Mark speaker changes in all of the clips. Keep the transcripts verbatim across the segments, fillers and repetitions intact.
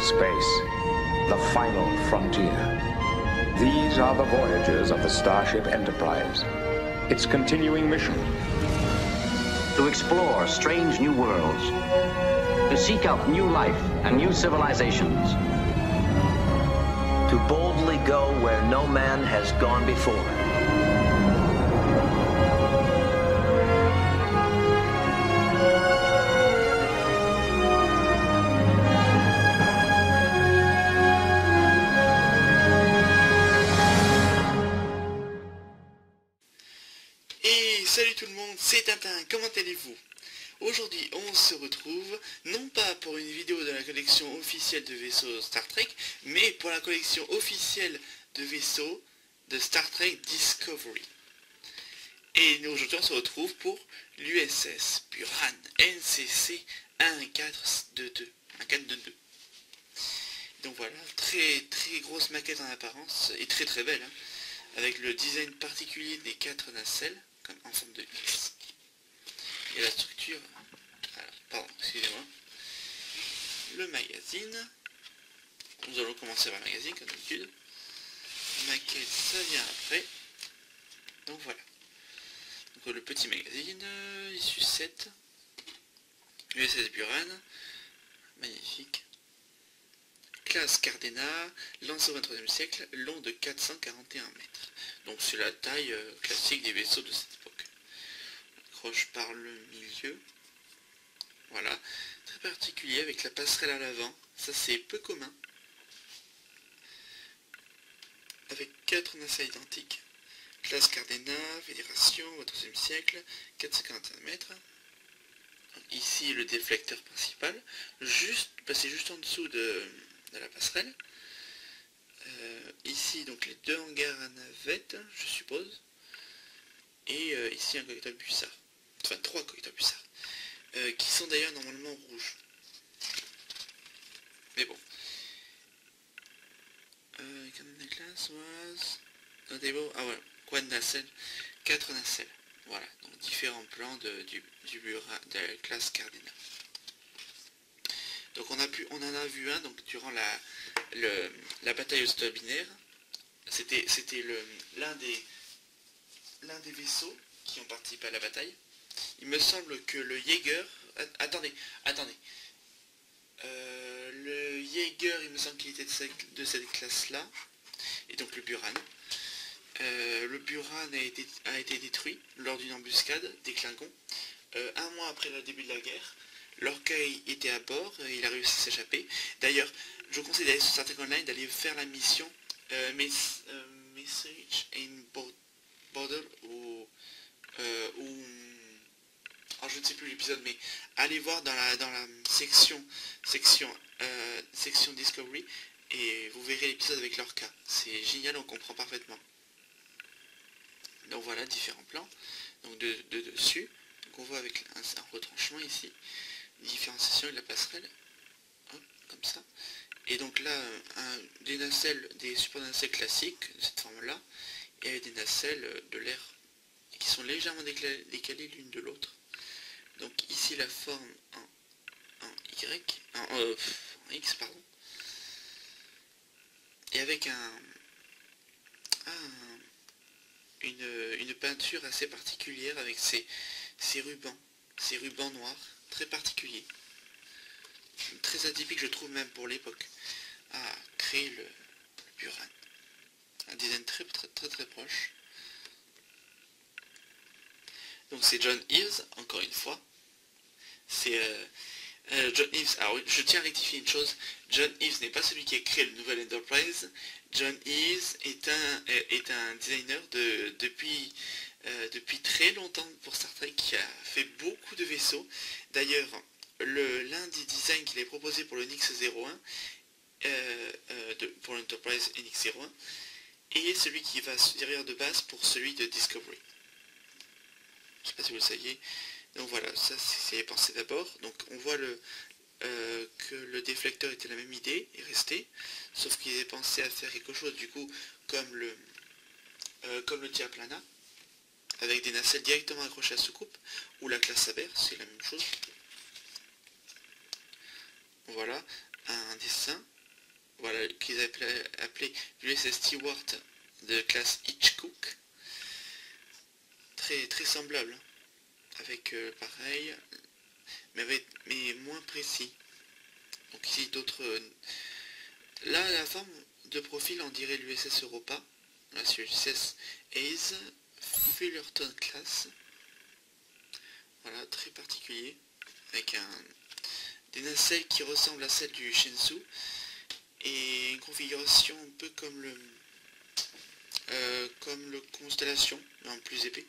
Speaker 1: space, the final frontier. These are the voyages of the Starship Enterprise. Its continuing mission:
Speaker 2: to explore strange new worlds, to seek out new life and new civilizations,
Speaker 3: to boldly go where no man has gone before.
Speaker 4: Salut tout le monde, c'est Tintin, comment allez-vous? Aujourd'hui on se retrouve, non pas pour une vidéo de la collection officielle de vaisseaux Star Trek, mais pour la collection officielle de vaisseaux de Star Trek Discovery. Et nous aujourd'hui on se retrouve pour l'U S S Buran N C C un quatre deux deux. Donc voilà, très très grosse maquette en apparence, et très très belle, hein, avec le design particulier des quatre nacelles, comme en forme de X. Et la structure, alors, pardon, excusez-moi, le magazine, nous allons commencer par le magazine comme d'habitude, maquette ça vient après, donc voilà, donc le petit magazine, euh, issu sept, U S S Buran, magnifique, classe Cardena, lancé au vingt-troisième siècle, long de quatre cent quarante et un mètres. Donc c'est la taille euh, classique des vaisseaux de cette époque. On accroche par le milieu. Voilà. Très particulier avec la passerelle à l'avant. Ça c'est peu commun. Avec quatre nacelles identiques. Classe Cardena, Fédération, vingt-troisième siècle, quatre cent quarante et un mètres. Ici le déflecteur principal. Juste, passé juste en dessous de... de la passerelle. Euh, ici donc les deux hangars à navette, je suppose, et euh, ici un collecteur Bussard, enfin trois collecteurs Bussard, euh, qui sont d'ailleurs normalement rouges. Mais bon. Euh, ah voilà, quoi de nacelle, quatre nacelles. Voilà, donc différents plans de, du, du Buran, de la classe Cardena. Donc on a pu, on en a vu un donc durant la, le, la bataille au stade binaire. C'était c'était l'un des l'un des vaisseaux qui ont participé à la bataille. Il me semble que le Jaeger, attendez, attendez, euh, le Jaeger, il me semble qu'il était de cette, de cette classe-là, et donc le Buran. Euh, le Buran a été a été détruit lors d'une embuscade des Klingons euh, un mois après le début de la guerre. L'Orca était à bord, il a réussi à s'échapper. D'ailleurs, je vous conseille d'aller sur Star Trek Online, d'aller faire la mission euh, Mess, euh, Message in Border, ou, euh, ou alors je ne sais plus l'épisode, mais allez voir dans la, dans la section, section, euh, section Discovery, et vous verrez l'épisode avec l'Orca. C'est génial, on comprend parfaitement. Donc voilà, différents plans, donc de, de dessus. Donc on voit avec un, un retranchement ici. Différenciation de la passerelle, hop, comme ça, et donc là un, des nacelles, des supports de nacelles classiques de cette forme là, et des nacelles de l'air qui sont légèrement décalées l'une de l'autre. Donc ici la forme en, en Y, en, euh, en X pardon, et avec un, un une, une peinture assez particulière avec ces, ces rubans, ces rubans noirs très particulier, très atypique je trouve même pour l'époque, à créer le, le Buran. Un design très très très très proche. Donc c'est John Eaves, encore une fois. C'est euh, euh, John Eaves, alors je tiens à rectifier une chose, John Eaves n'est pas celui qui a créé le nouvel Enterprise. John Eaves est un, est un designer de, depuis... Euh, depuis très longtemps pour Star Trek, qui a fait beaucoup de vaisseaux. D'ailleurs, l'un des designs qu'il avait proposé pour le N X zéro un, euh, euh, de, pour l'Enterprise N X zéro un, et celui qui va servir de base pour celui de Discovery. Je ne sais pas si vous le saviez. Donc voilà, ça c'est pensé d'abord. Donc on voit le, euh, que le déflecteur était la même idée, est resté, sauf qu'il avait pensé à faire quelque chose du coup comme le, euh, comme le diaplana, avec des nacelles directement accrochées à soucoupe, ou la classe Aber, c'est la même chose. Voilà, un dessin voilà, qu'ils appelaient, appelaient l'U S S Stewart de classe Hitchcock. Très, très semblable, hein, avec euh, pareil, mais, avec, mais moins précis. Donc ici d'autres... Euh, là, la forme de profil, on dirait l'U S S Europa. Là, c'est l'U S S Hayes Fullerton Class. Voilà, très particulier, avec un, des nacelles qui ressemblent à celles du Shenzhou, et une configuration un peu comme le, euh, comme le Constellation, mais en plus épais.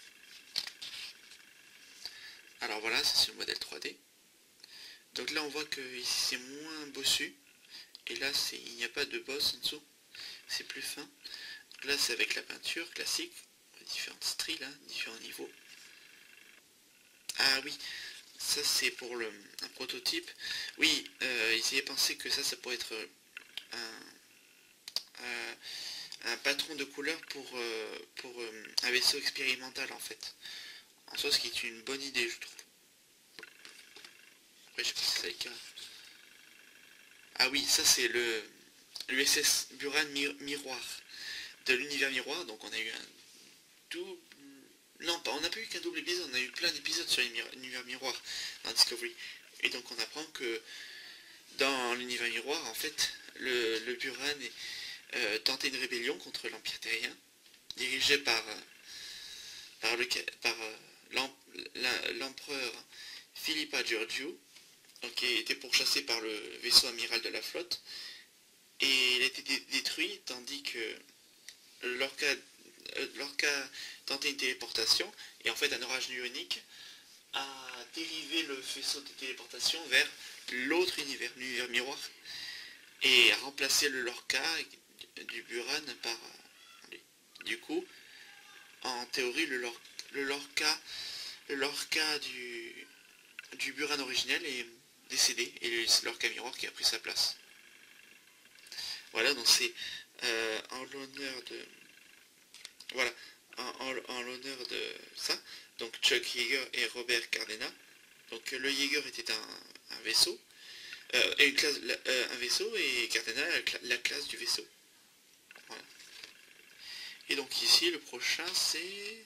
Speaker 4: Alors voilà, ça c'est le modèle trois D. Donc là on voit que ici c'est moins bossu, et là c'est il n'y a pas de bosse en dessous, c'est plus fin. Donc là c'est avec la peinture classique, différentes stries là, différents niveaux. Ah oui, ça c'est pour le un prototype. Oui, euh, ils y avaient pensé que ça, ça pourrait être un, un, un patron de couleur pour, euh, pour euh, un vaisseau expérimental en fait. En soi, ce qui est une bonne idée, je trouve. Après, je sais pas si c'est le cas. Ah oui, ça c'est le l'U S S Buran Mir Miroir de l'univers miroir. Donc on a eu un double... Non, pas, on n'a pas eu qu'un double épisode, on a eu plein d'épisodes sur l'univers miroir dans Discovery. Et donc on apprend que dans l'univers miroir, en fait, le, le Buran euh, tentait une rébellion contre l'Empire terrien, dirigé par, par le par l'empereur Philippa Georgiou, qui était pourchassé par le vaisseau amiral de la flotte, et il a été dé détruit, tandis que Lorca, euh, Lorca tentait une téléportation, et en fait un orage ionique a dérivé le vaisseau de téléportation vers l'autre univers, l'univers miroir, et a remplacé le Lorca du Buran par lui. Du coup, en théorie, le, Lor le Lorca, le Lorca du, du Buran originel est décédé, et c'est Lorca miroir qui a pris sa place. Voilà, donc c'est euh, en l'honneur de... Voilà, en, en, en l'honneur de ça, donc Chuck Yeager et Robert Cardena. Donc le Yeager était un, un vaisseau, euh, et une classe, la, euh, un vaisseau, et Cardena la, la classe du vaisseau. Voilà. Et donc ici, le prochain, c'est...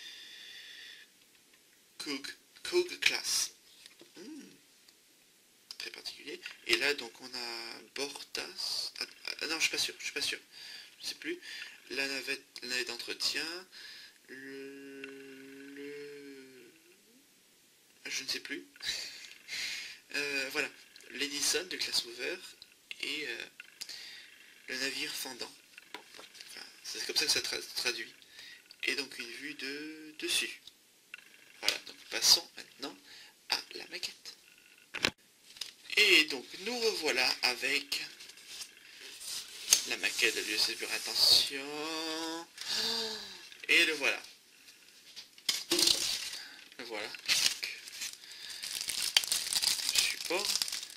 Speaker 4: Coog, Coog Class. Hmm. Très particulier. Et là, donc, on a Bortas... Ah, ah, non, je suis pas sûr, je suis pas sûr. Je sais plus. La navette, la navette d'entretien. Le... le... Je ne sais plus. euh, voilà. L'Edison de classe Hoover. Et euh, le navire fendant. Enfin, c'est comme ça que ça tra traduit. Et donc, une vue de dessus. Voilà, donc passons maintenant à la maquette. Et donc nous revoilà avec la maquette de l'U S S Buran. Attention. Et le voilà. Le voilà. Le support.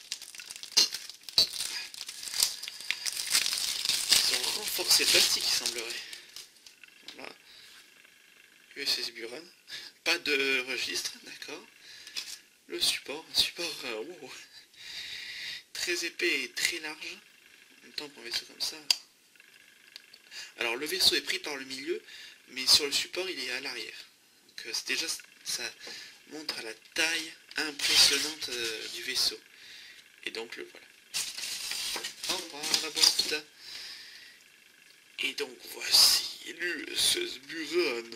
Speaker 4: Ils ont renforcé le plastique, il semblerait. Voilà. U S S Buran. Pas de registre, d'accord. Le support, un support euh, wow, très épais et très large. En même temps pour un vaisseau comme ça. Alors le vaisseau est pris par le milieu, mais sur le support il est à l'arrière. Donc euh, déjà ça montre la taille impressionnante euh, du vaisseau. Et donc le voilà. Au revoir la boîte. Et donc voici l'U S S Buran.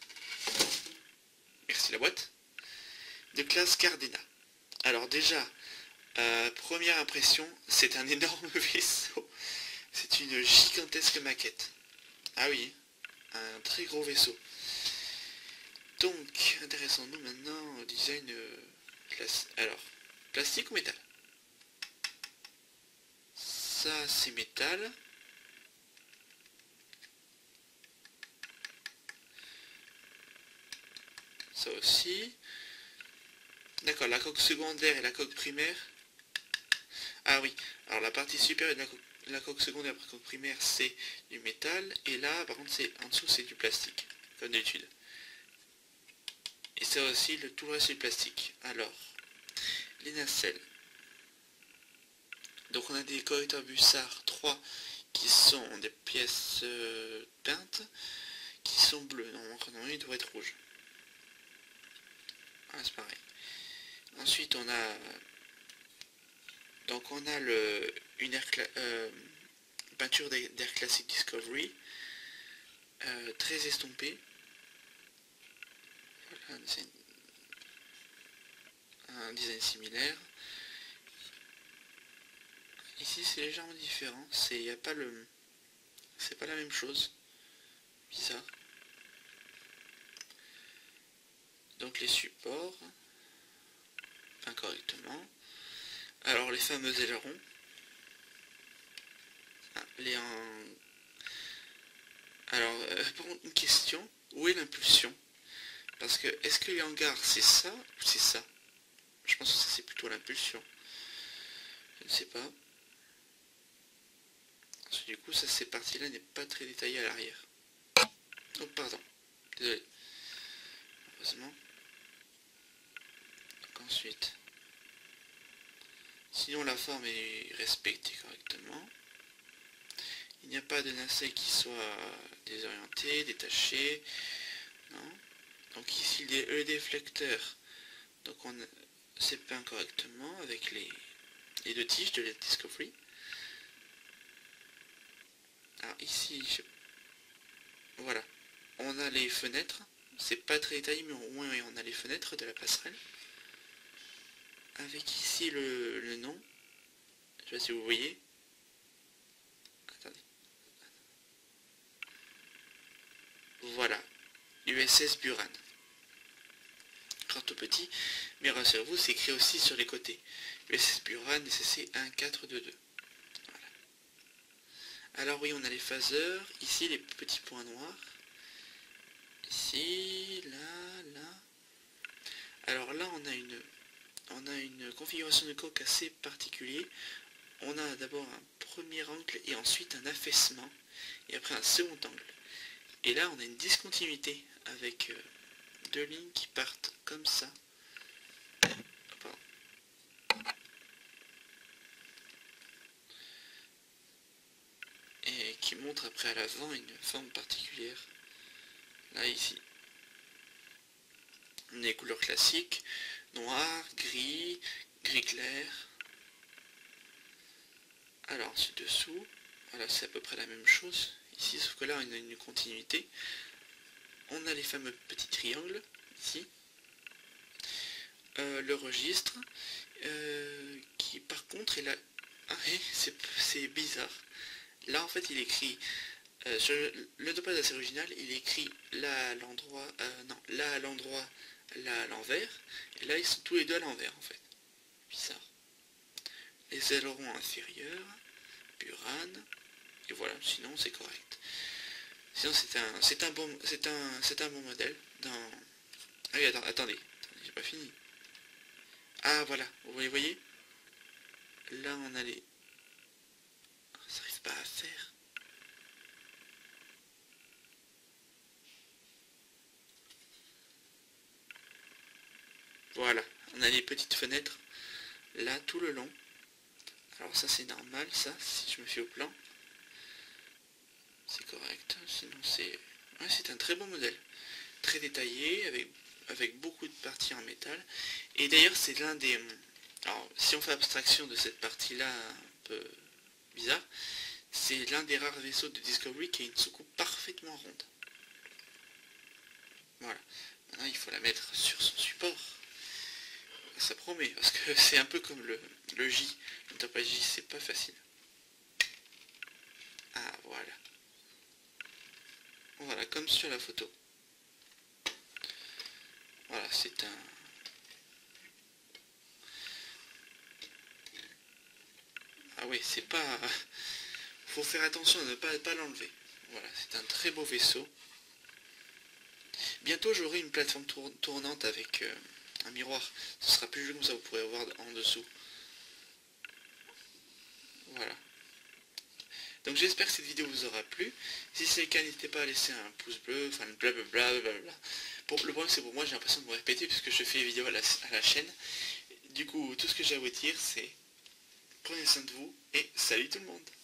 Speaker 4: Merci la boîte. De classe Cardena. Alors déjà, euh, première impression, c'est un énorme vaisseau. C'est une gigantesque maquette. Ah oui, un très gros vaisseau. Donc, intéressons-nous maintenant au design euh, classe. Alors, plastique ou métal? Ça, c'est métal. Ça aussi. D'accord, la coque secondaire et la coque primaire. Ah oui, alors la partie supérieure de la coque, la coque secondaire et la coque primaire, c'est du métal. Et là, par contre, c'est en dessous, c'est du plastique, comme d'habitude. Et ça aussi, le, tout le reste, c'est du plastique. Alors, les nacelles. Donc on a des correcteurs Bussard trois qui sont des pièces euh, peintes, qui sont bleues. Normalement, il devrait être rouge. Ah, c'est pareil. Ensuite, on a donc on a le une air euh, peinture d'Air Classic Discovery, euh, très estompée. Voilà, un design, un design similaire. Ici, c'est légèrement différent. C'est y a pas le, c'est pas la même chose. Bizarre. Donc les supports peints correctement. Alors les fameux ailerons. Ah, les en... Alors euh, par contre, une question, où est l'impulsion? Parce que est-ce que les hangars c'est ça ou c'est ça? Je pense que ça c'est plutôt l'impulsion. Je ne sais pas. Parce que du coup ça cette partie là n'est pas très détaillée à l'arrière. Oh pardon. Désolé. Heureusement. Donc ensuite. Sinon la forme est respectée correctement. Il n'y a pas de nacelle qui soit désorienté, détaché. Non. Donc ici le déflecteur. Donc on c'est peint correctement avec les, les deux tiges de la Discovery. Alors ici, je... voilà. On a les fenêtres. C'est pas très détaillé, mais au moins on a les fenêtres de la passerelle. Avec ici le, le nom. Je sais pas si vous voyez. Attendez. Voilà. U S S Buran. Encore tout petit. Mais rassurez-vous, c'est écrit aussi sur les côtés. U S S Buran S C un quatre deux deux. Voilà. Alors oui, on a les phaseurs. Ici, les petits points noirs. Ici, là, là. Alors là, on a une... On a une configuration de coque assez particulière. On a d'abord un premier angle et ensuite un affaissement et après un second angle. Et là on a une discontinuité avec euh, deux lignes qui partent comme ça. Pardon. Et qui montrent après à l'avant une forme particulière. Là ici. Les couleurs classiques. Noir, gris, gris clair. Alors ensuite dessous, voilà, c'est à peu près la même chose ici, sauf que là on a une continuité. On a les fameux petits triangles ici. Euh, le registre euh, qui par contre est là. Ah, c'est bizarre. Là en fait il écrit euh, sur le, le topaz assez original, il écrit là à l'endroit, euh, non, là à l'endroit, là à l'envers, et là ils sont tous les deux à l'envers en fait. Bizarre. Les ailerons inférieurs, Buran, et voilà, sinon c'est correct. Sinon c'est un c'est un bon c'est un c'est un bon modèle dans. Ah oui, attends, attendez, attendez j'ai pas fini. Ah voilà, vous les voyez? Là on a les. Ça n'arrive pas à faire. Voilà, on a les petites fenêtres là tout le long. Alors ça c'est normal, ça, si je me fie au plan. C'est correct, sinon c'est... Ouais, c'est un très bon modèle. Très détaillé, avec, avec beaucoup de parties en métal. Et d'ailleurs c'est l'un des... Alors si on fait abstraction de cette partie-là un peu bizarre, c'est l'un des rares vaisseaux de Discovery qui a une soucoupe parfaitement ronde. Voilà. Maintenant il faut la mettre sur son support. Ça promet, parce que c'est un peu comme le, le J, le topaz J, c'est pas facile. Ah, voilà. Voilà, comme sur la photo. Voilà, c'est un... Ah oui, c'est pas... Faut faire attention à ne pas, pas l'enlever. Voilà, c'est un très beau vaisseau. Bientôt, j'aurai une plateforme tour tournante avec... Euh, un miroir, ce sera plus joli comme ça, vous pourrez voir en dessous. Voilà. Donc j'espère que cette vidéo vous aura plu. Si c'est le cas, n'hésitez pas à laisser un pouce bleu, enfin blablabla. Blablabla. Bon, le problème c'est pour moi, j'ai l'impression de me répéter puisque je fais les vidéos à la, à la chaîne. Du coup, tout ce que j'ai à vous dire, c'est prenez soin de vous et salut tout le monde.